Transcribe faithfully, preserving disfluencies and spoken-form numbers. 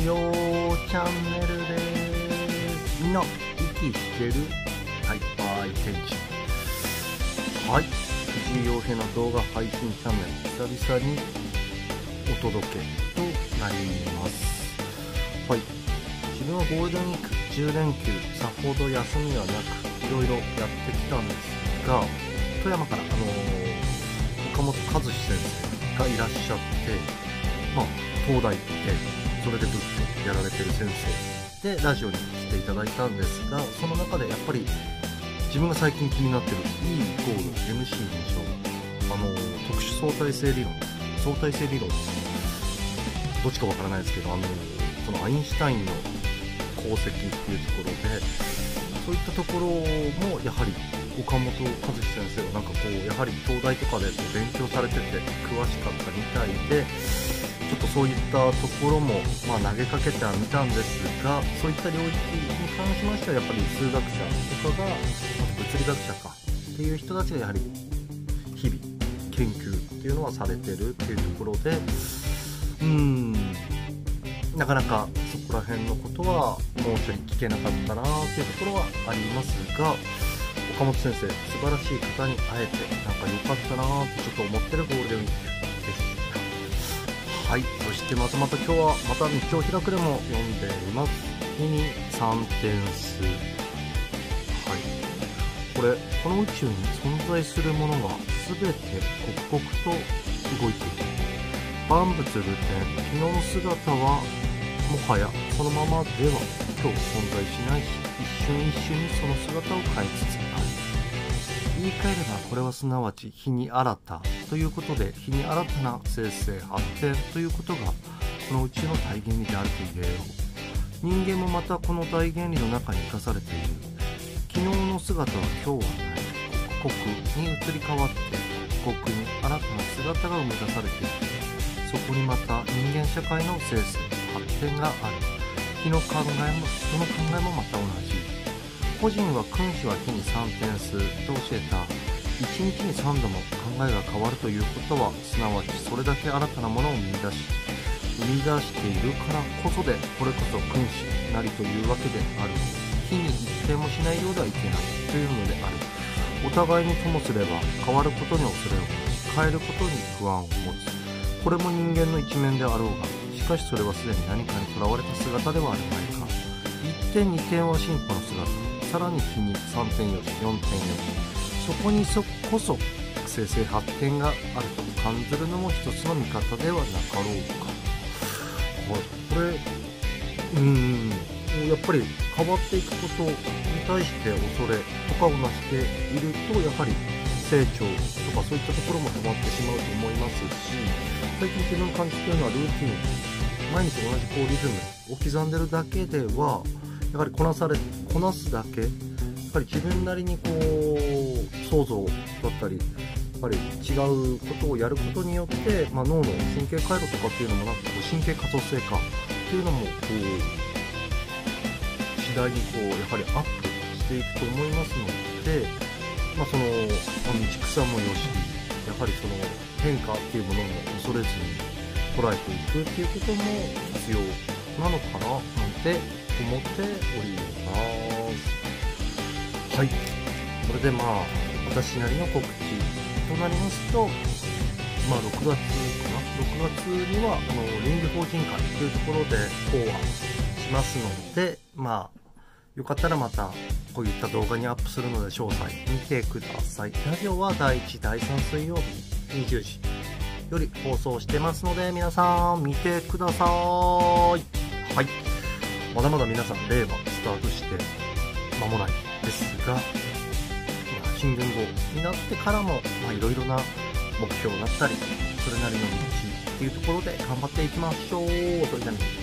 よーチャンネルでーす。みんな息してる？はい、バイ天使。はい、藤井陽平の動画配信チャンネル久々にお届けとなります。はい、自分はゴールデンウィークじゅう連休さほど休みはなくいろいろやってきたんですが、富山からあのー、岡本和志先生がいらっしゃって、まあ東大ってそれで仏教やられてる先生でラジオに来ていただいたんですが、その中でやっぱり自分が最近気になってる E イコール エムシー にしよう、あのー、特殊相対性理論相対性理論どっちかわからないですけど、あのー、そのアインシュタインの功績っていうところで、そういったところもやはり岡本和志先生はなんかこうやはり東大とかで勉強されてて詳しかったみたいで、ちょっとそういったところもまあ投げかけてはみたんですが、そういった領域に関しましてはやっぱり数学者とかが、物理学者かっていう人たちがやはり日々研究っていうのはされてるっていうところで、うーんなかなかそこら辺のことはもうちょい聞けなかったなっていうところはありますが、岡本先生素晴らしい方に会えてなんか良かったなってちょっと思ってるゴールデンウィークでした。はい、そしてまたまた今日はまた日曜開くでも読んでいます。日にさんてん数。はい、これこの宇宙に存在するものが全て刻々と動いている。万物流転、昨日の姿はもはやそのままでは今日存在しないし、一瞬一瞬にその姿を変えつつある。言い換えればこれはすなわち日に新たということで、日に新たな生成発展ということがこの宇宙の大原理であると言えよう。人間もまたこの大原理の中に生かされている。昨日の姿は今日はない。刻々に移り変わって刻々に新たな姿が生み出されている。そこにまた人間社会の生成発展がある。日の考えも人の考えもまた同じ。個人は君子は日にさんてん数と教えた。いちにちにさんども考えが変わるということは、すなわちそれだけ新たなものを見出し生み出しているからこそで、これこそ君子なりというわけである。日に一定もしないようではいけないというのである。お互いにともすれば変わることに恐れを持ち、変えることに不安を持つ。これも人間の一面であろうが、しかしそれはすでに何かにとらわれた姿ではあるまいか。いってんにてんは進歩の姿、さらに日にさんてんよし、よんてんよし、そこにそこそ生成発展があると感じるのも一つの見方ではなかろうか。これ、うーん、やっぱり変わっていくことに対して恐れとかをなしていると、やはり成長とかそういったところも止まってしまうと思いますし、最近自分が感じているのはルーティン、毎日同じこうリズムを刻んでるだけではやはりこなされこなすだけ、やっぱり自分なりにこう想像だったり、やっぱり違うことをやることによって、まあ、脳の神経回路とかっていうのもなんかこう神経可塑性化っていうのもこう次第にこうやはりアップしていくと思いますので、まあ、その、まあ、道草もよし、やはりその変化っていうものも恐れずに捉えていくっていうことも必要なのかななんて思っております。はい、これでまあ私なりの告知となりますと、まあろくがつかな、ろくがつにはあの倫理法人会というところで講話しますので、まあよかったらまたこういった動画にアップするので詳細見てください。ラジオはだいいち、だいさん水曜日にじゅうじより放送してますので、皆さん見てください。はい、まだまだ皆さん令和スタートして間もないですが、まあ、新元号になってからもいろいろな目標だったりそれなりの道っていうところで頑張っていきましょう。それじゃあね。